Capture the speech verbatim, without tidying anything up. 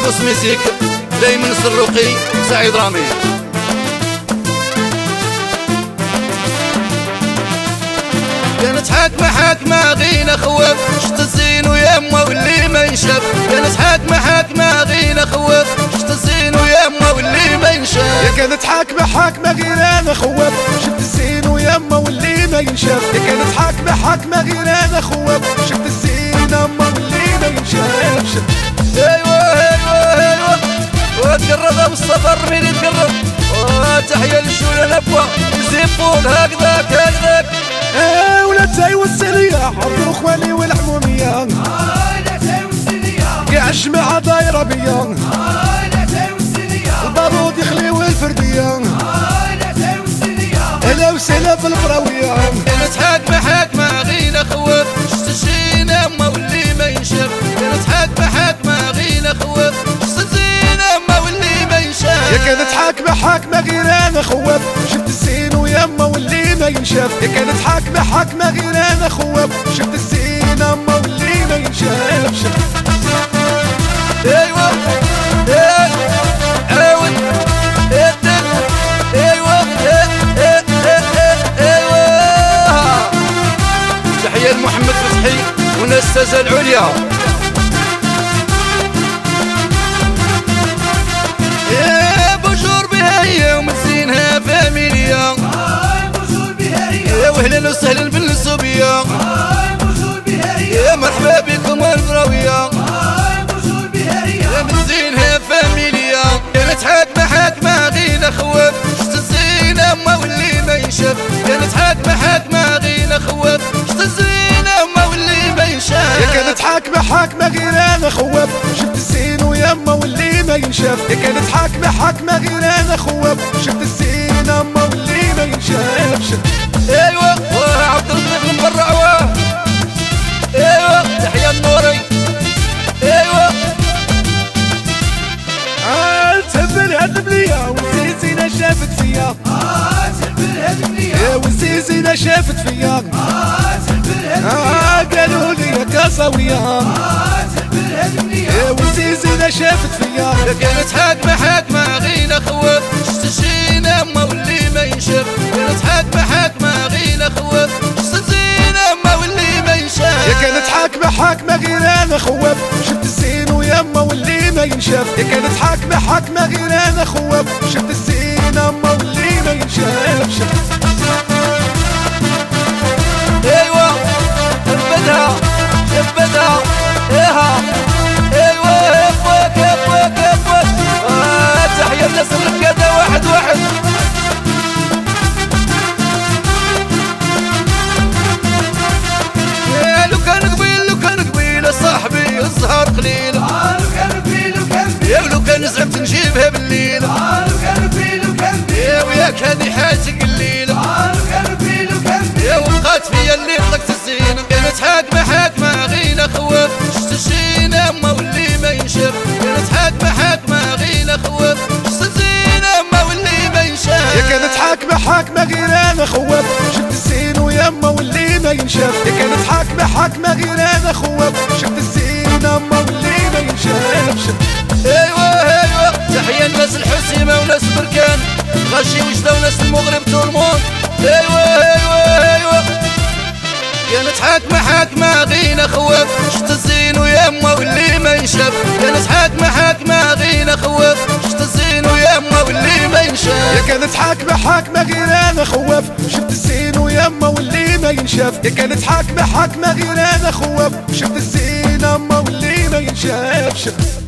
مخلص ميسيك دايما السروقي سعيد رامي. كانت حاكمة حاكمة غينا خوف شت الزين ويما واللي ما ينشاف. كانت حاكمة حاكمة غينا خوف شت الزين ويما واللي ما ينشاف. يا كانت حاكمة حاكمة غينا خوف شت الزين ويما واللي ما ينشاف. يا كانت حاكمة حاكمة غينا خوف شت الزين ويما واللي ما ينشاف. ايوه ايوه ايوه وتقرب بالسفر مين يتقرب. تحية للشولة نبوة زيبون هكذاك هكذاك. ايه ولا تاي والسلية حضروا اخواني والعمومية. اه لا تاي والسلية كاع الجماعة دايرة بيا. اه لا تاي والسلية البارود يخليو الفردية. اه لا تاي والسلية هلا وسهلا بالبراوية. كانت حاكمة حاكمة غينا خوف شت الزين اما واللي ما ينشاف. كانت حاكمة حاكمة غينا خوف شت الزين اما واللي ما ينشاف. يا كانت حاكمة حاكمة غير انا خوف شفت الزين ويما واللي ما ينشاف. يا كانت حاكمة حاكمة غير انا خوف شفت الزين اما واللي ما ينشاف. ايوه ايه عاود ادك ايوه ايه ايه ايه ايوه. تحية لمحمد فتحي والأستاذة العليا. يا بشور بها هي ومتزينها فاميليا. اه بوجور بها هي يا وهلا وسهلا بالصوبية. اه بوجور بها هي يا مرحبا بكم البراوية. اه بوجور بها هي يا متزينها فاميليا. كانت حاكمة حاكمة غينا خوف شت الزين اما واللي ما ينشاف. كانت حاكمة حاكمة غينا خوف شت الزين اما واللي ما ينشاف. يا كانت حاكمة حاكمة غير انا خوف شفت الزين ويما واللي ما ينشاف. يا كانت حاكمة حاكمة غير انا خوف شفت الزين اما واللي ما ينشاف. ايوه وعبد اللطيف المبرع واه. ايوه تحية النوري. ايوه عال تهبل هاد البلية والزيزينة شافت فيا. اه تهبل هاد البلية يا والزيزينة شافت فيا. اه تهبل هاد اه البلية قالوا لي كاساوية. اه تهبل هاد البلية يا والزيزينة شافت فيا. يا كانت حاكمة حاكمة غينا خوف شت الزين اما واللي ما ينشاف. كانت حاكمة حاكمة غينا خوف شت الزين اما واللي ما ينشاف. يا كانت حاكمة حاكمة غير انا خوف شفت الزين ويما واللي ما ينشاف. يا كانت حاكمة حاكمة غير انا خوف شفت الزين اما واللي ما ينشاف. ايوه نبدها نبدها ايها ايوه يفوك يفوك يفوك. آه تحية لناس الركادة واحد واحد. يا لو كان قبيل لو كان قبيل صاحبي الزهر قليل. اه لو كان في لو كان في يا لو كان زعمت نجيبها بالليل. اه لو كان في لو كان في يا وياك هذه حاجة قليلة. اه لو كان في لو كان في يا وبقات فيا اللي طلقت الزينة. كانت حاكمة حاكمة غينا خوف شت الزين اما واللي ما ينشاف. كانت حاكمة حاكمة غينا خوف شت الزين اما واللي ما ينشاف. يا كانت حاكمة حاكمة غير انا خوف شفت الزين ويما واللي ما ينشاف. يا كانت حاكمة حاكمة غير انا خوف شفت الزين اما واللي ما ينشاف. ايوه ايوه تحية لناس الحسيمة وناس بركان غشي وجدة وناس المغرب تورمون. ايوه ايوه ايوه كانت حاكمة حاكمة غينا خوف شت الزين ويما واللي ما ينشاف. كانت حاكمة حاكمة غينا خوف شت الزين ويما واللي ما ينشاف. يا كانت حاكمة حاكمة غير انا خوف شفت الزين ويما واللي ما ينشاف. يا كانت حاكمة حاكمة غير انا خوف شفت الزين اما واللي ما ينشاف.